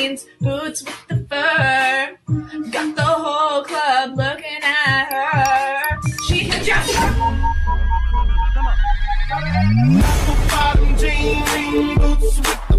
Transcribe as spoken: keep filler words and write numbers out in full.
jeans, boots with the fur. Got the whole club looking at her. She can just come on. Bottom jeans, boots with